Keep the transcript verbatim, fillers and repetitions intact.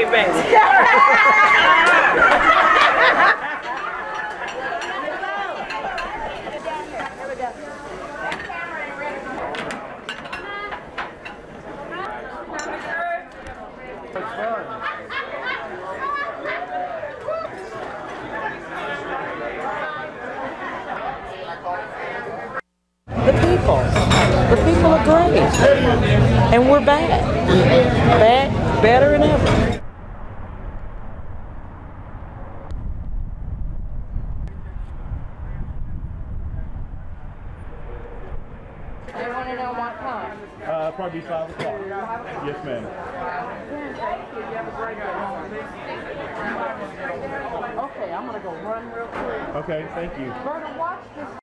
baby. The people. The people are great. And we're bad. Bad, better than ever. You want to know what time? Uh, probably five o'clock. Yes, ma'am. Okay, I'm going to go run real quick. Okay, thank you. Berta, watch this